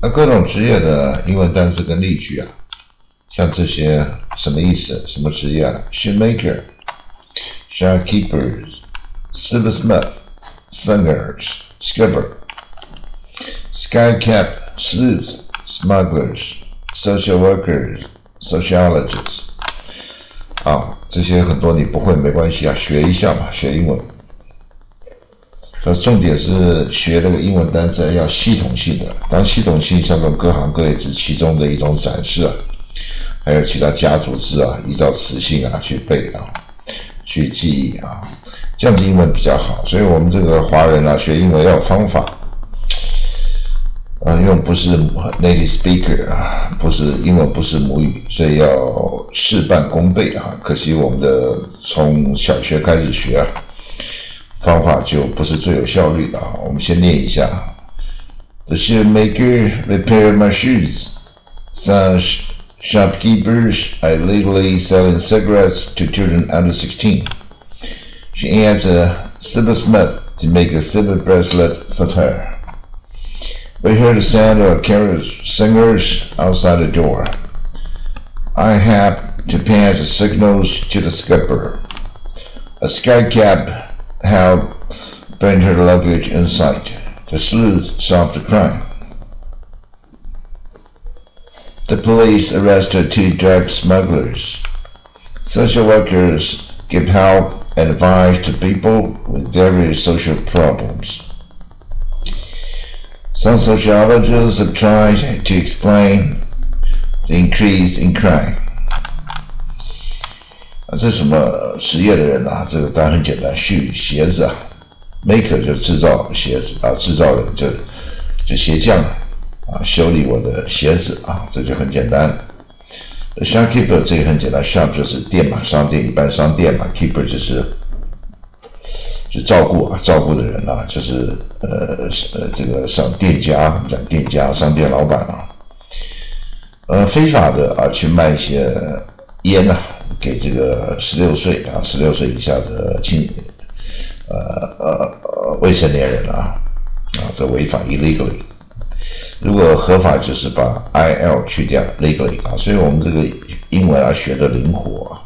那各种职业的英文单词跟例句啊，像这些什么意思？什么职业啊 ？Shoemaker, shopkeepers, silversmith, singers, skipper, skycap, sleuth, smugglers, social workers, sociologists。这些很多你不会没关系啊，学一下嘛，学英文。重点是学那个英文单词要系统性的，当系统性像这种各行各业只其中的一种展示啊，还有其他家族字啊，依照词性啊去背啊，去记忆啊，这样子英文比较好。所以我们这个华人啊学英文要有方法，因为我们不是 native speaker 啊，不是英文不是母语，所以要事半功倍啊。可惜我们的从小学开始学啊。方法就不是最有效率的啊！我们先念一下。The shoemaker repaired my shoes. Some shopkeepers are illegally selling cigarettes to children under 16. She asked a silversmith to make a silver bracelet for her. We heard the sound of carol singers outside the door. I had to pass the signals to the skipper. A skycap had burned her luggage in sight. The sleuth solved the crime. The police arrested 2 drug smugglers. Social workers give help and advice to people with various social problems. Some sociologists have tried to explain the increase in crime. 这是什么职业的人啊？这个当然很简单，鞋子啊 ，maker 就制造鞋子啊，制造人就鞋匠啊，修理我的鞋子啊，这就很简单。shopkeeper 这个很简单 ，shop 就是店嘛，商店一般商店嘛 ，keeper 就是照顾的人啊，就是这个店家，我们讲店家，商店老板啊，非法的啊去卖一些烟啊。给这个16岁以下的未成年人啊，这违法 illegally。如果合法就是把 il 去掉 legally 啊，所以我们这个英文啊学的灵活啊，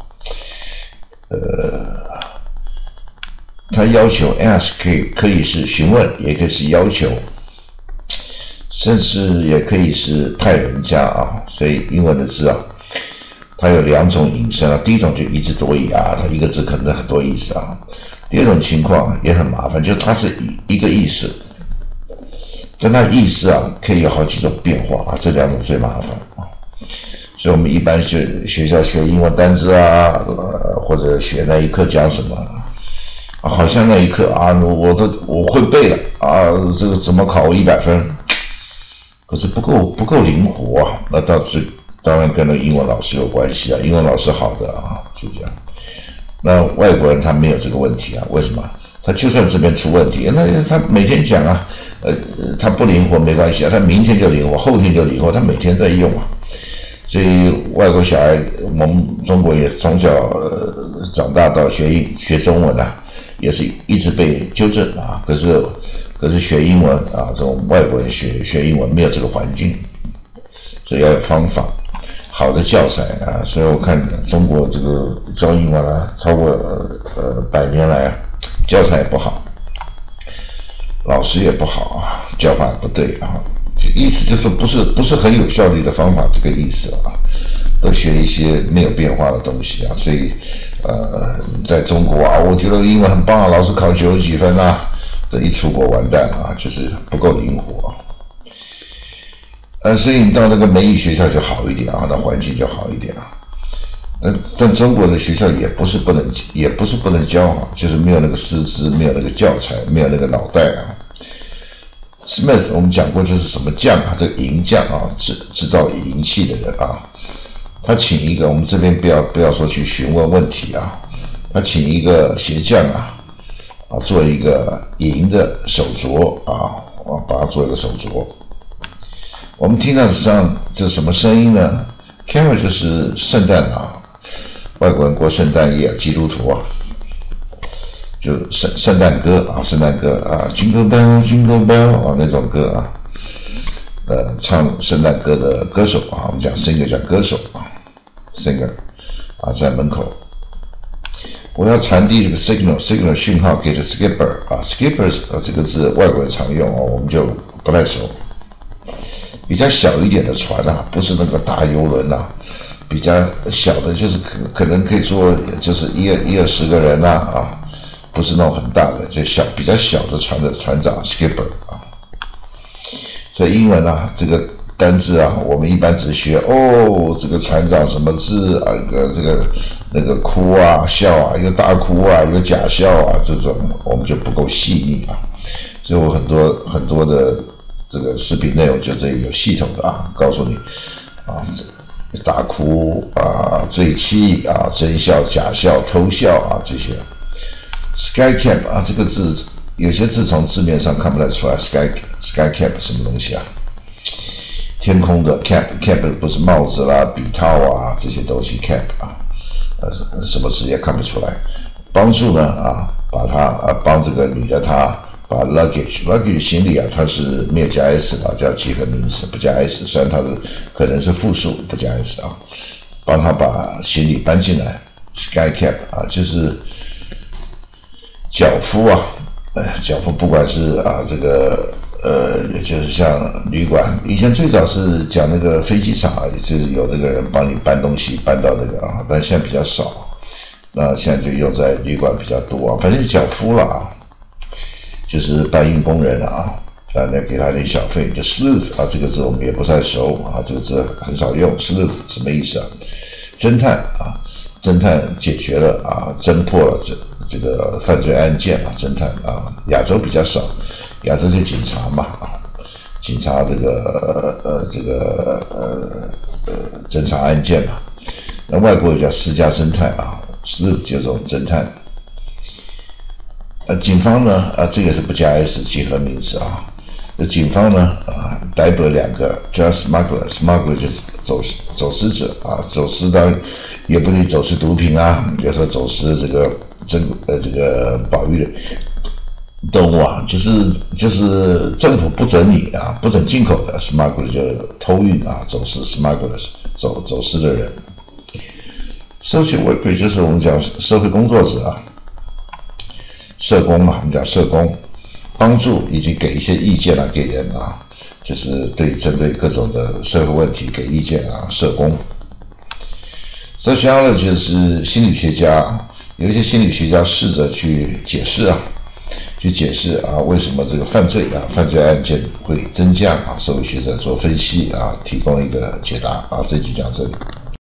他要求 ask 可以是询问，也可以是要求，甚至也可以是派人家啊，所以英文的字啊。它有2种引申啊，第一种就一字多义啊，它一个字可能很多意思啊。第二种情况也很麻烦，就是它是一个意思，但它意思啊可以有好几种变化啊，这2种最麻烦啊。所以我们一般学校学英文单词啊，或者学那一课讲什么啊，好像那一课啊，我会背了啊，这个怎么考我100分？可是不够灵活啊，那当然跟那个英文老师有关系啊，英文老师好的啊，就这样。那外国人他没有这个问题啊，为什么？他就算这边出问题，那他每天讲啊，他不灵活没关系啊，他明天就灵活，后天就灵活，他每天在用啊。所以外国小孩，我们中国也从小长大到学中文啊，也是一直被纠正啊。可是学英文啊，这种外国人学英文没有这个环境，所以要有方法。好的教材啊，所以我看中国这个教英文啊，超过100年来，教材也不好，老师也不好啊，教法也不对啊，意思就是不是很有效率的方法，这个意思啊，都学一些没有变化的东西啊，所以在中国啊，我觉得英文很棒啊，老师考90几分啊，这一出国完蛋啊，就是不够灵活。所以你到那个美语学校就好一点啊，那环境就好一点啊。在中国的学校也不是不能教啊，就是没有那个师资，没有那个教材，没有那个脑袋啊。Smith 我们讲过这是什么匠啊？这个银匠啊，制造银器的人啊。他请一个，我们这边不要说去询问问题啊，他请一个鞋匠啊，做一个银的手镯啊，把它做一个手镯。我们听到这什么声音呢 ？Carol 就是圣诞啊，外国人过圣诞夜，基督徒啊，就圣诞歌啊，Jingle Bell Jingle Bell 啊那种歌啊， 唱圣诞歌的歌手啊，我们讲 singer 叫歌手啊 ，singer 啊，在门口，我要传递这个 signal 讯号给这 skipper 啊 ，skipper 这个字外国人常用啊，我们就不太熟。比较小一点的船啊，不是那个大游轮啊，比较小的，就是可能可以坐，就是一二十个人啊，不是那种很大的，就比较小的船的船长 skipper 啊。所以英文啊，这个单字啊，我们一般只学这个船长什么字啊，这个那个哭啊、笑啊，有大哭啊，有假笑啊，这种我们就不够细腻啊。所以我很多的这个视频内容就这里有系统的啊，告诉你啊，大哭啊、醉气啊、真笑、假笑、偷笑啊这些。Sky cap 啊，这个字有些字从字面上看不太出来。Sky cap 什么东西啊？天空的 cap 不是帽子啦、笔套啊这些东西 cap 啊，什么字也看不出来。帮助呢啊，把它帮这个女的她。把 luggage 行李啊，它是没有加 s 的，叫集合名词，不加 s。虽然它可能是复数，不加 s 啊。帮他把行李搬进来 ，sky cap 啊，就是脚夫啊，脚夫不管是啊这个就是像旅馆，以前最早是讲那个飞机场啊，就是有那个人帮你搬东西搬到那个啊，但现在比较少。那现在就用在旅馆比较多啊，反正脚夫了啊。就是搬运工人啊，来给他点小费，就 sleuth 啊，这个字我们也不太熟啊，这个字很少用。sleuth 什么意思啊？侦探啊，侦探解决了啊，侦破了这个犯罪案件啊，侦探啊，亚洲比较少，亚洲就警察嘛啊，警察这个侦查案件嘛，那外国也叫私家侦探啊 ，sleuth 就这种侦探。警方呢这个是不加 s 集合名词啊。这警方呢逮捕了2个 drug smuggler 就是走私者啊，走私当然也不能走私毒品啊，有时候走私这个保育的动物啊，就是政府不准你啊，不准进口的 smuggler 就是偷运啊，走私 smugglers 走私的人。social worker 就是我们讲社会工作者啊。社工嘛，我们讲社工，帮助以及给一些意见啊，给人啊，就是针对各种的社会问题给意见啊，社工。sociologist 是心理学家，有一些心理学家试着去解释啊，为什么这个犯罪案件会增加啊，社会学者做分析啊，提供一个解答啊，这集讲这里。